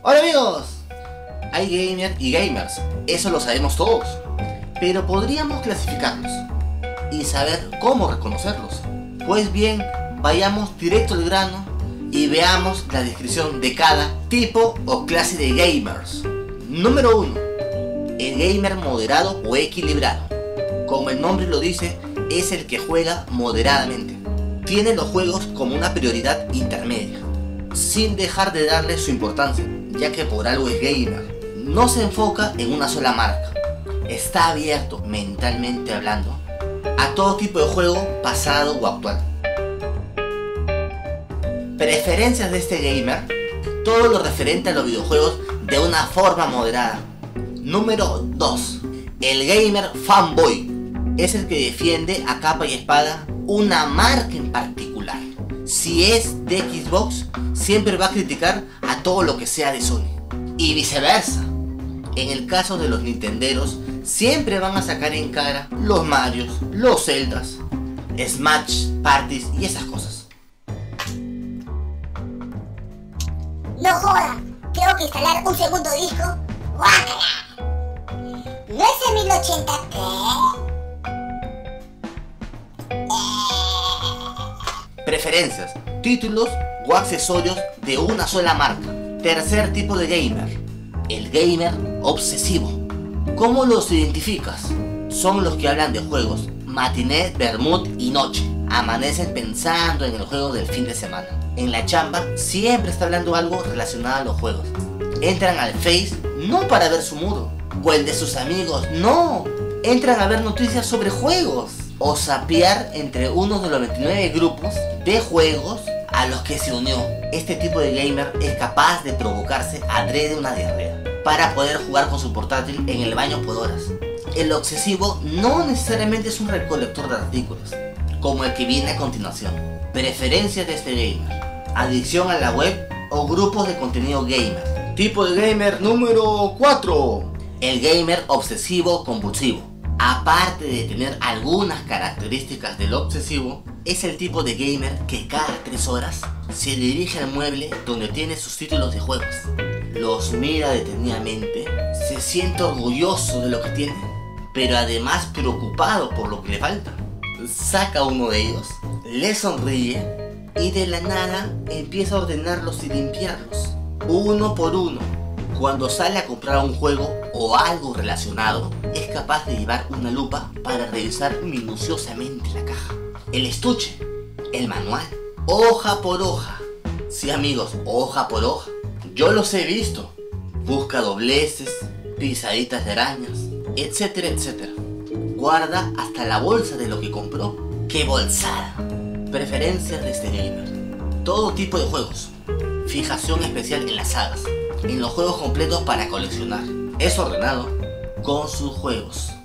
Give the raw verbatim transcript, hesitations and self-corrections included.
Hola amigos, hay gamer y gamers, eso lo sabemos todos, pero podríamos clasificarlos y saber cómo reconocerlos. Pues bien, vayamos directo al grano y veamos la descripción de cada tipo o clase de gamers. Número uno. El gamer moderado o equilibrado. Como el nombre lo dice, es el que juega moderadamente. Tiene los juegos como una prioridad intermedia, sin dejar de darle su importancia, ya que por algo es gamer. No se enfoca en una sola marca. Está abierto, mentalmente hablando, a todo tipo de juego, pasado o actual. Preferencias de este gamer: todo lo referente a los videojuegos de una forma moderada. Número dos. El gamer fanboy es el que defiende a capa y espada una marca en particular. Si es de Xbox, siempre va a criticar a todo lo que sea de Sony, y viceversa. En el caso de los nintenderos, siempre van a sacar en cara los Marios, los Zeldas, Smash, Parties y esas cosas. No joda, tengo que instalar un segundo disco. ¡Guácala! ¿No es el mil ochenta p? Preferencias: títulos o accesorios de una sola marca. Tercer tipo de gamer: el gamer obsesivo. ¿Cómo los identificas? Son los que hablan de juegos matiné, vermut y noche. Amanecen pensando en el juego del fin de semana. En la chamba siempre está hablando algo relacionado a los juegos. Entran al Face no para ver su muro o el de sus amigos, no. Entran a ver noticias sobre juegos o zapear entre uno de los veintinueve grupos de juegos a los que se unió. Este tipo de gamer es capaz de provocarse adrede una diarrea para poder jugar con su portátil en el baño por horas. El obsesivo no necesariamente es un recolector de artículos, como el que viene a continuación. Preferencias de este gamer: adicción a la web o grupos de contenido gamer. Tipo de gamer número cuatro. El gamer obsesivo compulsivo. Aparte de tener algunas características del obsesivo, es el tipo de gamer que cada tres horas se dirige al mueble donde tiene sus títulos de juegos. Los mira detenidamente, se siente orgulloso de lo que tiene, pero además preocupado por lo que le falta. Saca uno de ellos, le sonríe y de la nada empieza a ordenarlos y limpiarlos, uno por uno. Cuando sale a comprar un juego o algo relacionado, es capaz de llevar una lupa para revisar minuciosamente la caja, el estuche, el manual, hoja por hoja. Sí amigos, hoja por hoja. Yo los he visto. Busca dobleces, pisaditas de arañas, etcétera, etcétera. Guarda hasta la bolsa de lo que compró. ¡Qué bolsada! Preferencias de este gamer: todo tipo de juegos. Fijación especial en las sagas, en los juegos completos para coleccionar. Es ordenado con sus juegos.